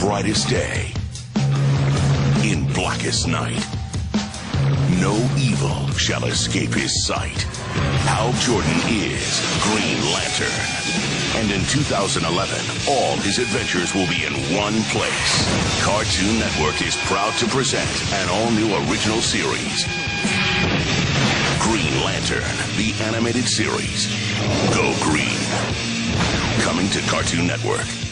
brightest day, in blackest night, no evil shall escape his sight. Hal Jordan is Green Lantern. And in 2011, all his adventures will be in one place. Cartoon Network is proud to present an all-new original series, Green Lantern, the animated series. Go Green. Coming to Cartoon Network.